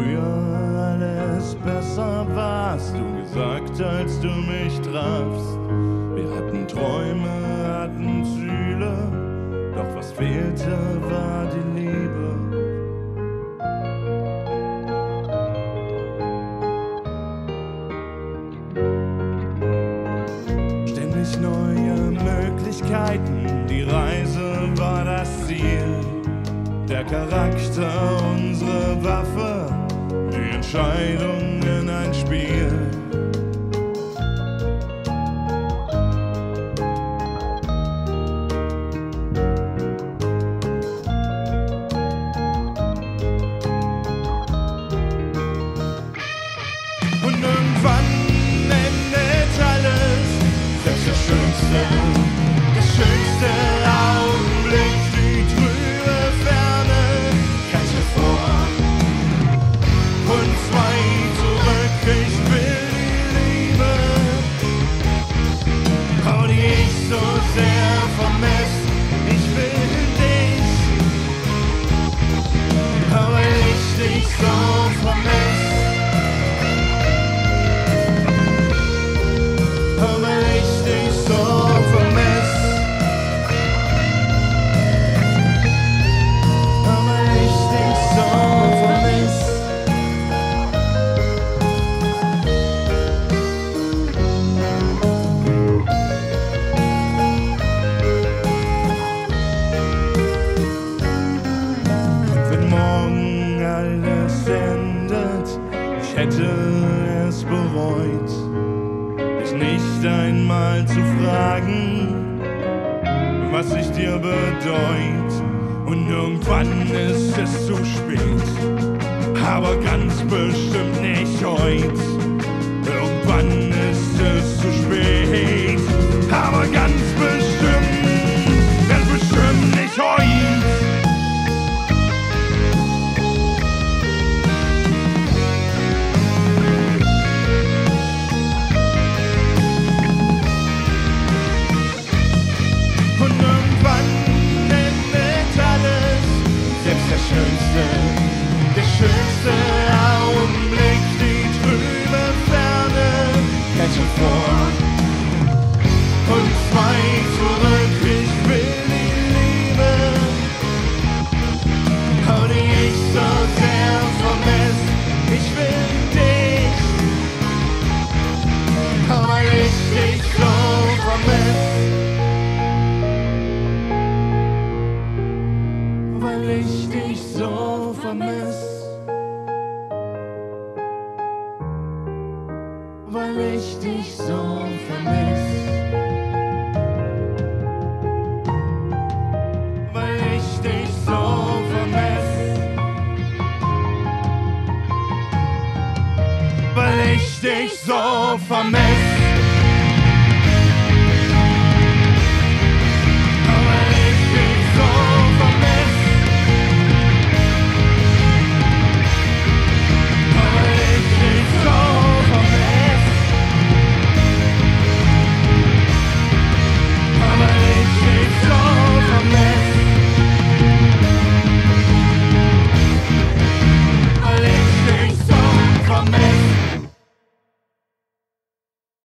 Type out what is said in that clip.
früher alles besser war, hast du gesagt, als du mich trafst. Wir hatten Träume, hatten Ziele, doch was fehlte, war die Liebe. Ständig neue Möglichkeiten, die Reise war das Ziel. Der Charakter unsere Waffe, die Entscheidungen ein Spiel. Und irgendwann endet alles, selbst der schönste Augenblick, die trübe Ferne, greift hervor. Und zwei zurück, ich will die Liebe, oh, die ich so sehr vermisse. Ich will dich, oh, weil ich dich so vermisse. Ich hätte es bereut, dich nicht einmal zu fragen, was ich dir bedeut. Und irgendwann ist es zu spät, aber ganz bestimmt nicht heut. Irgendwann ist es zu spät, aber ganz bestimmt nicht heut. Der schönste Augenblick, die trübe Ferne, gleich schon vor. Und zwei zurück, ich will die Liebe, oh, die ich so sehr vermisse. Ich will dich, oh, weil ich dich so vermisse. Weil ich dich so vermisse. Weil ich dich so vermisse. Weil ich dich so vermisse. Weil ich dich so vermisse.